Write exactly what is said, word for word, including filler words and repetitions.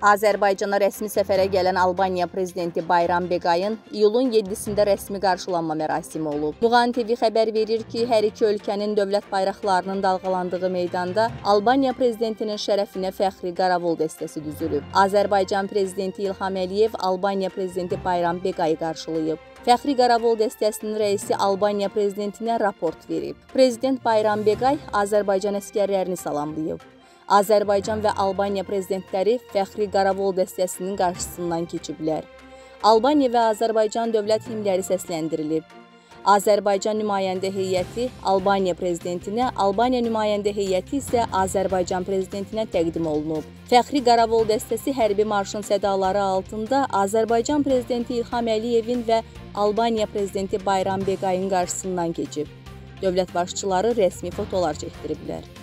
Azərbaycana rəsmi səfərə gələn Albaniya prezidenti Bayram Beqayın iyulun yeddisində rəsmi qarşılanma mərasimi olub. Muğan T V xəbər verir ki, hər iki ölkənin dövlət bayraqlarının dalğalandığı meydanda Albaniya prezidentinin şərəfinə fəxri qaravul dəstəsi düzülüb. Azərbaycan prezidenti İlham Əliyev Albaniya prezidenti Bayram Beqayı qarşılayıb. Fəxri qaravul dəstəsinin rəisi Albaniya prezidentinə raport verib. Prezident Bayram Beqay Azərbaycan əsgərlərini salamlayıb. Azərbaycan və Albaniya prezidentləri fəxri qaravul dəstəsinin qarşısından keçiblər. Albaniya və Azərbaycan dövlət himnləri səsləndirilib. Azərbaycan nümayəndə heyəti Albaniya prezidentinə, Albaniya nümayəndə heyəti isə Azərbaycan prezidentinə təqdim olunub. Fəxri qaravul dəstəsi hərbi marşın sədaları altında Azərbaycan prezidenti İlham Əliyevin və Albaniya prezidenti Bayram Beqayın qarşısından keçib. Dövlət başçıları rəsmi fotolar çəkdiriblər.